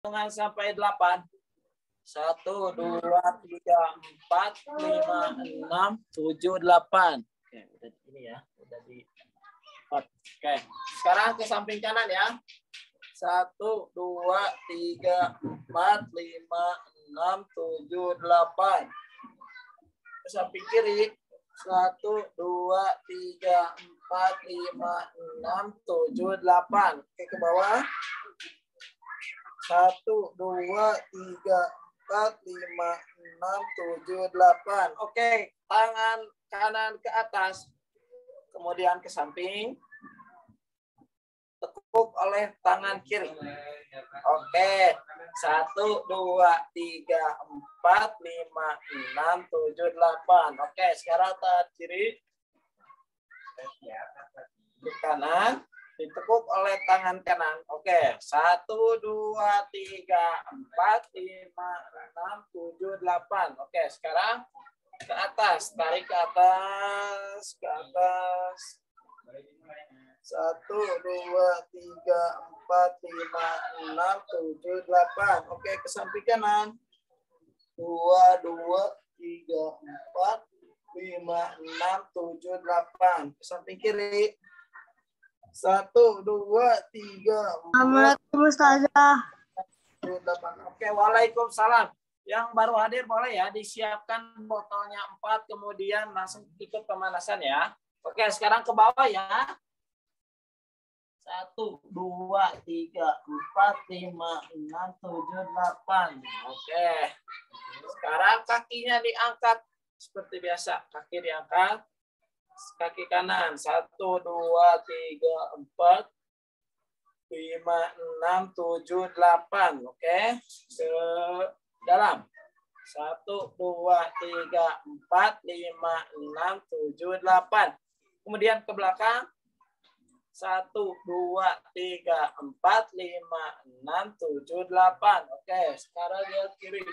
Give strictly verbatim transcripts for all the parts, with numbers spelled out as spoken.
Hitungan sampai delapan. Satu, dua, tiga, empat, lima, enam, tujuh, delapan. Oke, udah ini ya, udah di. Oke, sekarang ke samping kanan ya. Satu, dua, tiga, empat, lima, enam, tujuh, delapan. Ke samping kiri. Satu, dua, tiga, empat, lima, enam, tujuh, delapan. Oke, ke bawah. Satu, dua, tiga, empat, lima, enam, tujuh, delapan. Oke, tangan kanan ke atas. Kemudian ke samping. Tekuk oleh tangan kiri. Oke, satu, dua, tiga, empat, lima, enam, tujuh, delapan. Oke, sekarang tangan kiri. Ke kanan. Ditekuk oleh tangan kanan. Oke, satu, dua, tiga, empat, lima, enam, tujuh, delapan. Oke, sekarang ke atas. Tarik ke atas, ke atas. Satu, dua, tiga, empat, lima, enam, tujuh, delapan. Oke, ke samping kanan. Dua, dua, tiga, empat, lima, enam, tujuh, delapan. Ke samping kiri. Satu, dua, tiga, empat. Ustazah. Oke, waalaikumsalam. Yang baru hadir boleh ya disiapkan botolnya empat, kemudian langsung ikut pemanasan ya. Oke, sekarang ke bawah ya. Satu, dua, tiga, empat, lima, enam, tujuh, delapan. Oke. Sekarang kakinya diangkat seperti biasa. Kaki diangkat. Kaki kanan. Satu, dua, tiga, empat, lima, enam, tujuh, delapan. Oke. Ke dalam. Satu, dua, tiga, empat, lima, enam, tujuh, delapan. Kemudian ke belakang. Satu, dua, tiga, empat, lima, enam, tujuh, delapan. Oke. Sekarang lihat kiri.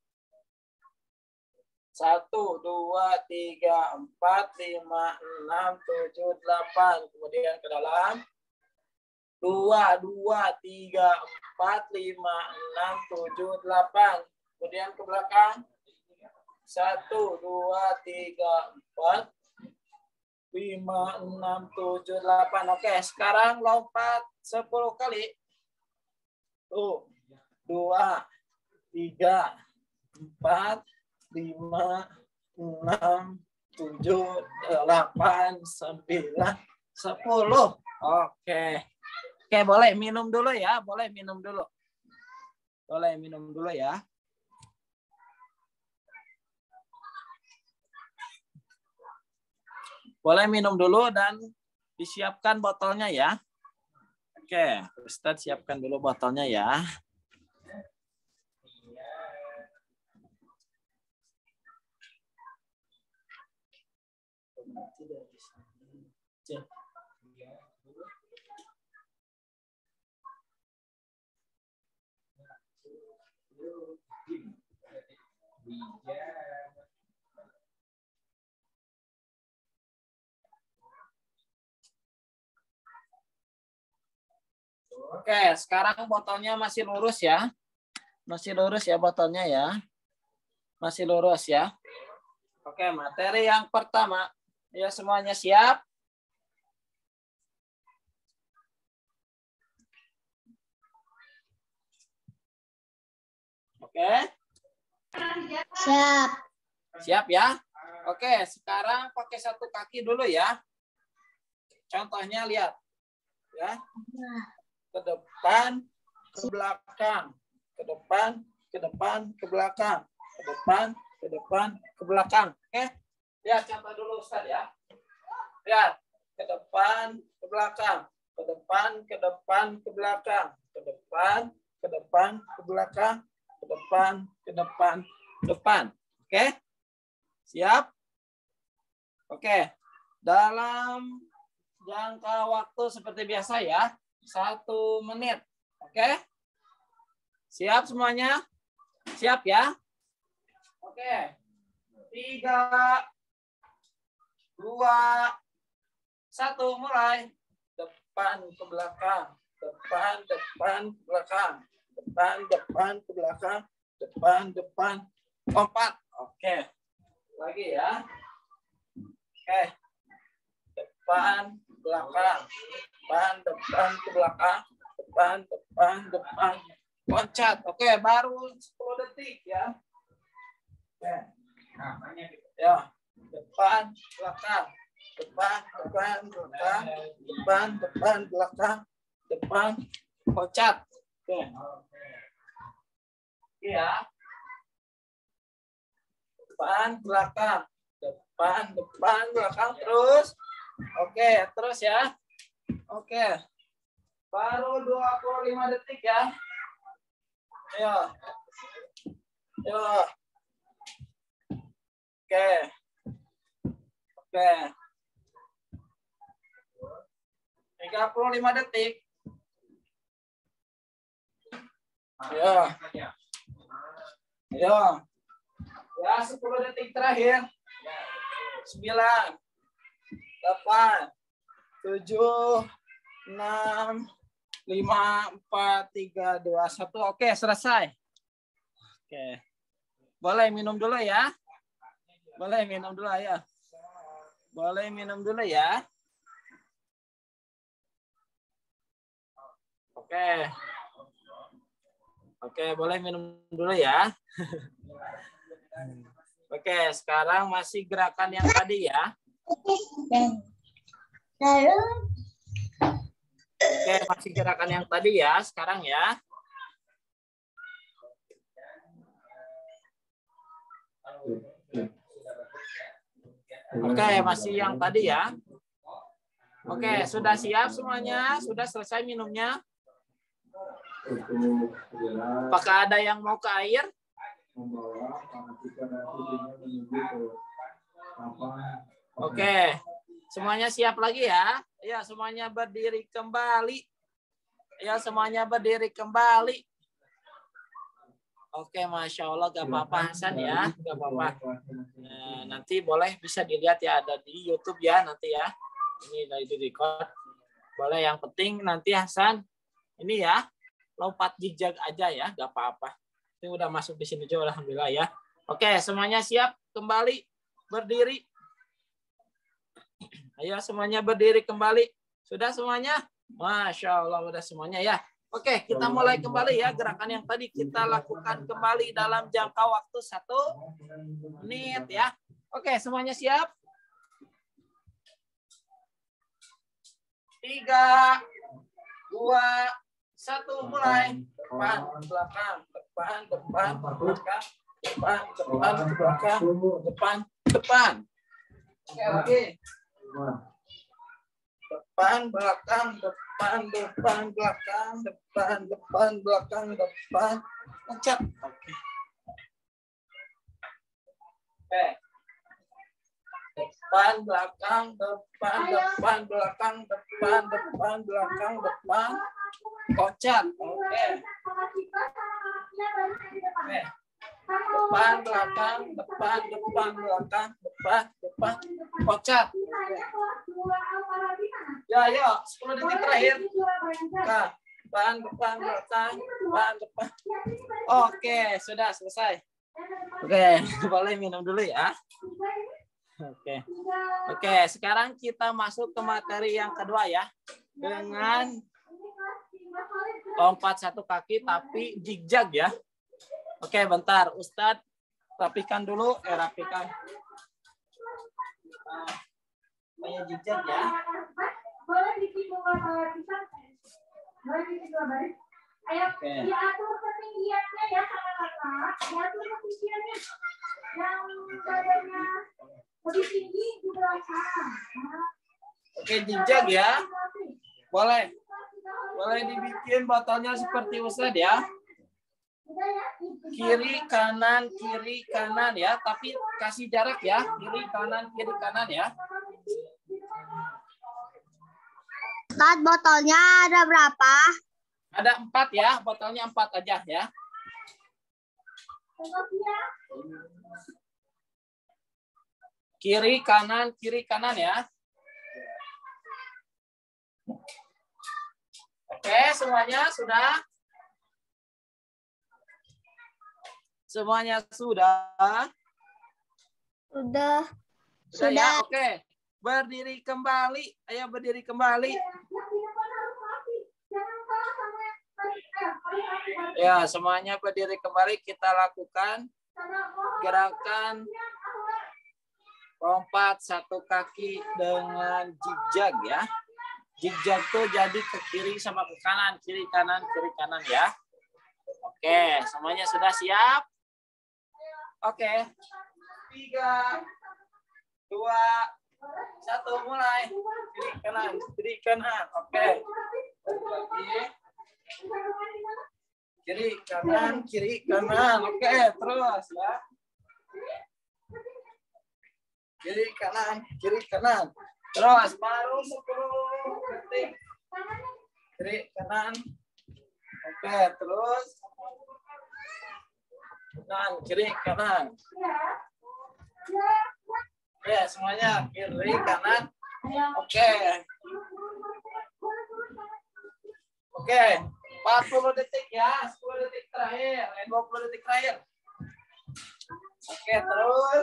Satu, dua, tiga, empat, lima, enam, tujuh, delapan. Kemudian ke dalam. Dua, dua, tiga, empat, lima, enam, tujuh, delapan. Kemudian ke belakang. Satu, dua, tiga, empat, lima, enam, tujuh, delapan. Oke, sekarang lompat sepuluh kali. Tuh, dua, tiga, empat, lima, enam, tujuh, delapan, sembilan, sepuluh. Oke. Oke, boleh minum dulu ya. Boleh minum dulu. Boleh minum dulu ya. Boleh minum dulu dan disiapkan botolnya ya. Oke, Ustadz siapkan dulu botolnya ya. Oke, sekarang botolnya masih lurus ya. Masih lurus ya botolnya ya. Masih lurus ya. Oke, materi yang pertama. Ya, semuanya siap? Oke. Siap. Siap ya? Oke, sekarang pakai satu kaki dulu ya. Contohnya lihat. Ya. Ke depan, ke belakang. Ke depan, ke depan, ke belakang. Ke depan, ke depan, ke belakang. Oke? Lihat contoh dulu Ustaz ya. Lihat. Ke depan, ke belakang. Ke depan, ke depan, ke belakang. Ke depan, ke depan, ke belakang. Ke depan, ke depan, ke depan. Oke? Siap? Oke. Dalam jangka waktu seperti biasa ya. Satu menit. Oke? Siap semuanya? Siap ya? Oke. Tiga, dua, satu, mulai. Depan ke belakang. Depan, depan, ke belakang. depan, depan, ke belakang, depan, depan, lompat. Oke. Lagi ya. Oke. Depan, belakang, depan, depan, ke belakang, depan, depan, depan, loncat. Oke, baru sepuluh detik ya. Oke. Ya, depan, belakang, depan, depan, belakang, depan, depan, belakang, depan, loncat. Oke. Ya. Depan, belakang, depan, depan, belakang, terus. Oke, terus ya. Oke. Baru dua puluh lima detik ya. Ayo. Ayo. Oke. Oke. tiga puluh lima detik. Ayo. Ayo. Ya, sepuluh detik terakhir. sembilan, delapan, tujuh, enam, lima, empat, tiga, dua, satu. Oke, selesai. Oke. Boleh minum dulu ya. Boleh minum dulu ya. Boleh minum dulu ya. Oke. Oke, boleh minum dulu ya. Oke, sekarang masih gerakan yang tadi ya. Oke, masih gerakan yang tadi ya, sekarang ya. Oke, masih yang tadi ya. Oke, sudah siap semuanya? Sudah selesai minumnya? Apakah ada yang mau ke air? Oke, semuanya siap lagi ya? Ya, semuanya berdiri kembali. Ya, semuanya berdiri kembali. Oke, Masya Allah, gak apa-apa Hasan ya, gak apa-apa. Nah, nanti boleh bisa dilihat ya, ada di YouTube ya nanti ya. Ini dari di record. Boleh, yang penting nanti Hasan, ini ya, lompat jejak aja ya, gak apa-apa. Ini udah masuk di sini juga, alhamdulillah ya. Oke, semuanya siap kembali berdiri. Ayo semuanya berdiri kembali. Sudah semuanya? Masya Allah, udah semuanya ya. Oke, kita mulai kembali ya. Gerakan yang tadi kita lakukan kembali dalam jangka waktu satu menit ya. Oke, semuanya siap? Tiga, dua, satu, mulai. Depan, belakang, depan, depan, belakang, depan, depan, belakang, depan, depan. Oke, lagi. Depan, belakang, depan, depan, belakang, depan, depan, belakang, depan, loncat. Oke. Oke. Depan, belakang, depan, depan, belakang, depan, depan, belakang, depan, loncat. Oke. Oke. Depan, belakang, depan, depan, belakang, depan, depan, loncat. Ya, ayo, sepuluh detik terakhir. Nah, depan, depan, belakang, depan, depan. Oke, sudah selesai. Oke, boleh minum dulu ya. Oke. Oke, sekarang kita masuk ke materi yang kedua ya. Dengan lompat satu kaki tapi zigzag ya. Oke, bentar. Ustadz, rapikan dulu. Eh, rapikan. Nah, kayak zigzag ya. Boleh bikin dua barisan. Boleh bikin dua baris. Ayo, diatur ketinggiannya ya sama kakak. Diatur ketinggiannya. Yang badannya lebih tinggi di belakang. Oke, zigzag ya. Boleh. Boleh dibikin botolnya seperti Ustadz ya. Kiri, kanan, kiri, kanan ya. Tapi kasih jarak ya. Kiri, kanan, kiri, kanan ya. Ustaz, botolnya ada berapa? Ada empat ya. Botolnya empat aja ya. Kiri, kanan, kiri, kanan ya. Oke, semuanya sudah? Semuanya sudah? Sudah. Sudah ya, oke. Berdiri kembali. Ayo berdiri kembali. Ya, semuanya berdiri kembali. Kita lakukan gerakan lompat satu kaki dengan zigzag ya. Zigzag tuh jadi ke kiri sama ke kanan, kiri kanan, kiri kanan ya. Oke, semuanya sudah siap? Oke. Tiga, dua, satu, mulai. Kiri kanan, kiri kanan. Oke. Lagi. Kiri kanan, kiri kanan. Oke, terus ya. Kiri kanan, kiri kanan. Terus baru sepuluh detik. Kiri kanan. Oke, terus kanan, kiri kanan. Ya, semuanya kiri kanan. Oke. Oke, empat puluh detik ya, sepuluh detik terakhir, dua puluh detik terakhir. Oke, terus.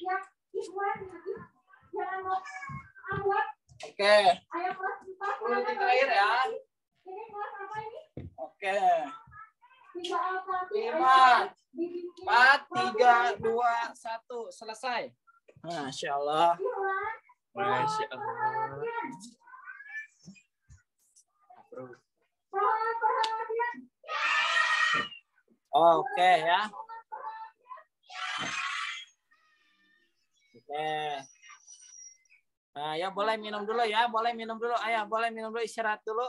Oke. sepuluh detik terakhir ya. Oke. lima, empat, tiga, dua, satu, selesai. Masya Allah. Masya Allah. Oke ya. Oke. Nah, ya boleh minum dulu ya, boleh minum dulu. Ayah, boleh minum dulu, istirahat dulu.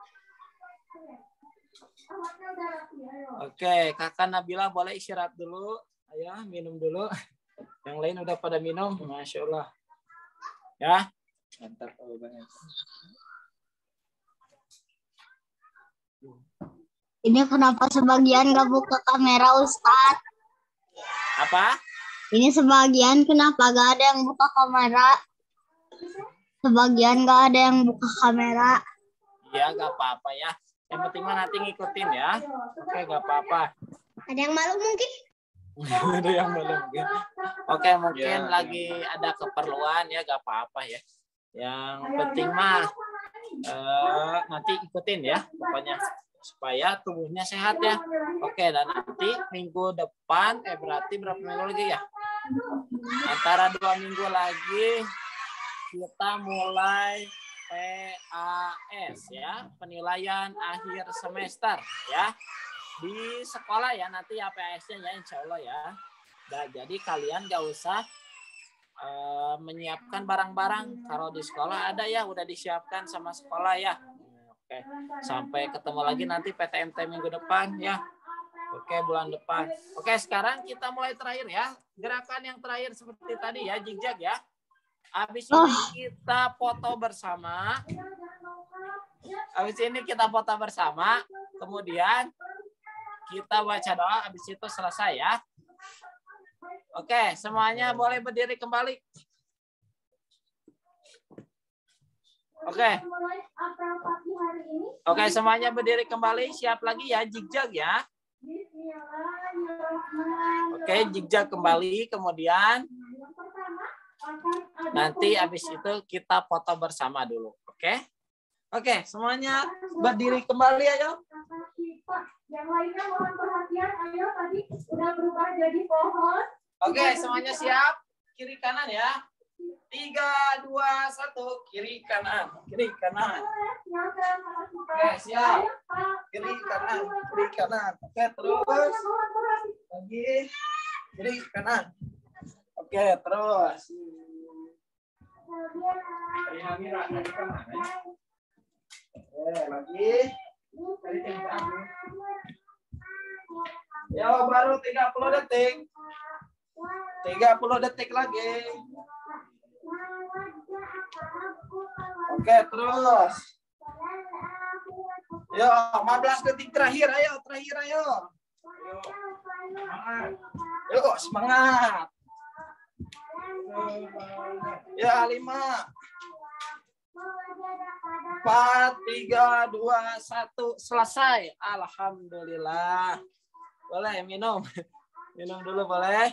Oke, Kakak Nabila boleh istirahat dulu. Ayah, minum dulu. Yang lain udah pada minum, Masya Allah. Ya. Mantap banget. Ini kenapa sebagian nggak buka kamera, Ustadz? Apa? Ini sebagian kenapa nggak ada yang buka kamera? Sebagian nggak ada yang buka kamera. Iya, nggak apa-apa ya. Yang penting mah nanti ngikutin ya. Oke, nggak apa-apa. Ada yang malu mungkin? Ada yang belum. Oke, mungkin ya, lagi ya. Ada keperluan ya, nggak apa-apa ya. Yang penting mah eh, nanti ikutin ya, pokoknya supaya tubuhnya sehat ya. Oke, dan nanti minggu depan, eh berarti berapa minggu lagi ya? Antara dua minggu lagi kita mulai P A S ya, penilaian akhir semester ya. Di sekolah ya, nanti ya P A S-nya ya insya Allah ya. Nah, jadi kalian gak usah uh, menyiapkan barang-barang. Kalau di sekolah ada ya, udah disiapkan sama sekolah ya. Oke, sampai ketemu lagi nanti P T M T minggu depan ya. Oke, bulan depan. Oke, sekarang kita mulai terakhir ya. Gerakan yang terakhir seperti tadi ya, zigzag ya. Habis ini kita foto bersama. Habis ini kita foto bersama. Kemudian kita baca doa, habis itu selesai ya. Oke, semuanya boleh berdiri kembali. Oke. Oke, semuanya berdiri kembali. Siap lagi ya, zigzag ya. Oke, zigzag kembali. Kemudian nanti habis itu kita foto bersama dulu. Oke. Oke, semuanya berdiri kembali ayo. Yang lainnya mohon perhatian, ayo tadi udah berubah jadi pohon. Oke, semuanya siap? Kiri kanan ya. Tiga, dua, satu. Kiri kanan, kiri kanan. Oke, siap. Kiri kanan, kiri kanan. Oke, terus. Lagi. Kiri kanan. Oke, terus. Oke, lagi. Ya, baru tiga puluh detik. tiga puluh detik lagi. Oke, terus. Yo, lima belas detik terakhir. Ayo, terakhir ayo. Yo, semangat. Ya, lima. Empat, tiga, dua, satu, selesai. Alhamdulillah. Boleh minum. Minum dulu boleh.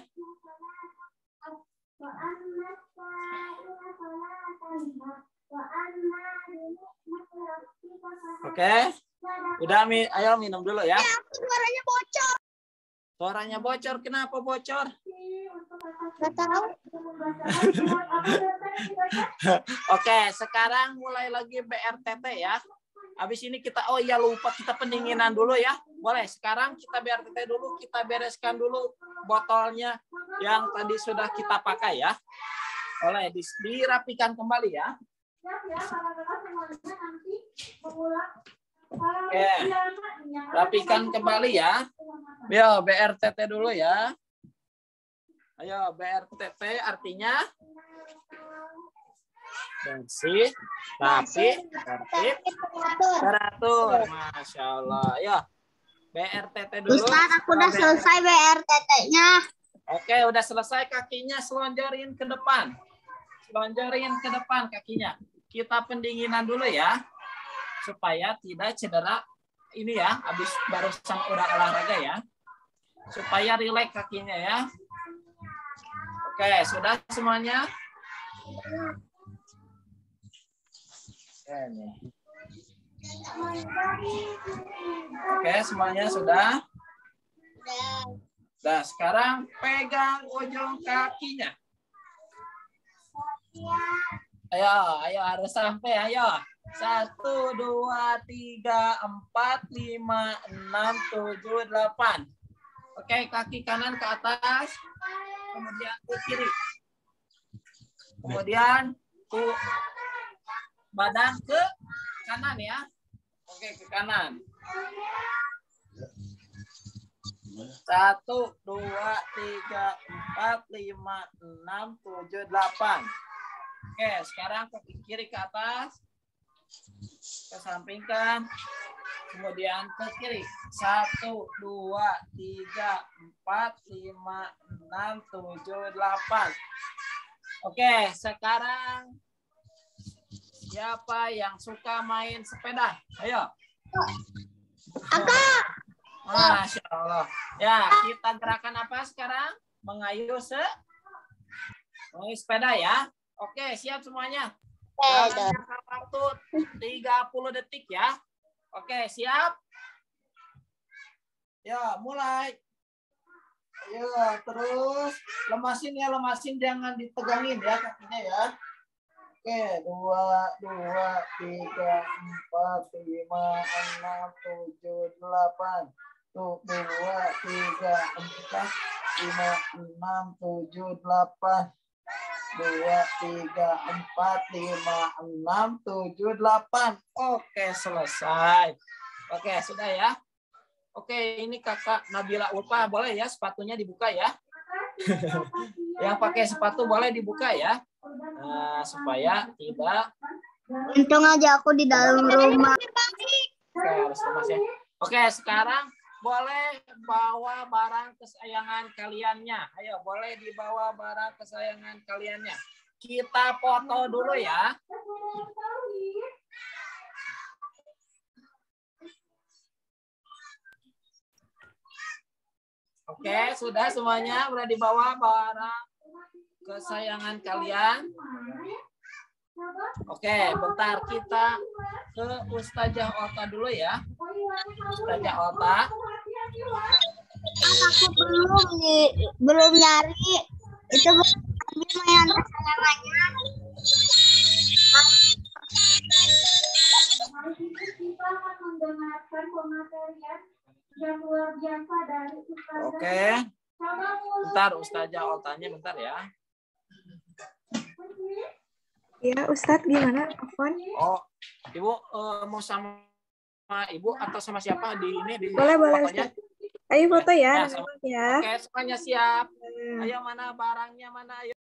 Oke. Udah, Mi, ayo minum dulu ya. Ya, suaranya bocor. Suaranya bocor, kenapa bocor? Gak tahu. Oke, sekarang mulai lagi B R T T ya. Habis ini kita, oh iya lupa, kita pendinginan dulu ya. Boleh, sekarang kita B R T T dulu, kita bereskan dulu botolnya yang tadi sudah kita pakai ya. Boleh, dirapikan kembali ya. Oke, rapikan kembali ya. Yo, B R T T dulu ya. Ayo, B R T T artinya bersih, rapi, tertib, teratur. Masya Allah. Ayo, B R T T dulu. Ustaz, aku udah selesai B R T T-nya. Oke, udah selesai, kakinya selonjorin ke depan. Selonjorin ke depan kakinya. Kita pendinginan dulu ya. Supaya tidak cedera. Ini ya, habis barusan udah olahraga ya. Supaya rileks kakinya ya. Oke, sudah semuanya? Oke, semuanya sudah? Nah, sekarang pegang ujung kakinya. Ayo, ayo harus sampai, ayo. Satu, dua, tiga, empat, lima, enam, tujuh, delapan. Oke, kaki kanan ke atas. Kemudian ke kiri. Kemudian ke badan ke kanan ya. Oke, ke kanan. Satu, dua, tiga, empat, lima, enam, tujuh, delapan. Oke, sekarang kaki kiri ke atas. Kesampingkan. Kemudian ke kiri. Satu, dua, tiga, empat, lima, enam, tujuh, delapan. Oke, sekarang siapa yang suka main sepeda? Ayo. Aku. Masya Allah. Ya, kita gerakan apa sekarang? Mengayuh se mengayuh sepeda ya. Oke, siap semuanya. Jalannya waktu tiga puluh detik ya. Oke, siap? Ya, mulai. Ayo, terus lemasin ya, lemasin, jangan ditegangin ya kakinya ya. Oke, dua, dua, tiga, empat, lima, enam, tujuh, delapan. Tuh, dua, tiga, empat, lima, enam, tujuh, delapan. Dua, tiga, empat, lima, enam, tujuh, delapan. Oke, selesai. Oke, sudah ya. Oke, ini kakak Nabila Ulfa, boleh ya sepatunya dibuka ya. Yang pakai sepatu boleh dibuka ya. Nah, supaya tidak. Untung aja aku di dalam rumah. Oke, harus lemas ya. Oke, sekarang boleh bawa barang kesayangan kaliannya. Ayo, boleh dibawa barang kesayangan kaliannya. Kita foto dulu ya. Oke, sudah semuanya? Sudah dibawa barang kesayangan kalian? Oke, bentar kita ke Ustazah Ota dulu ya. Ustazah Ota. Aku belum di, belum nyari. Itu lagi mainan kesayangannya. Kita akan mendengarkan pematerian yang luar biasa dari Ustazah. Oke. Bentar Ustazah Otanya bentar ya. Ya, Ustadz gimana? Afwan? Oh, Ibu uh, mau sama Ibu atau sama siapa di ini di Boleh, boleh, fotonya? Ustadz. Ayo foto ya, Ya, anak-anak ya. Oke, semuanya siap. Ayo mana barangnya mana? Ayo.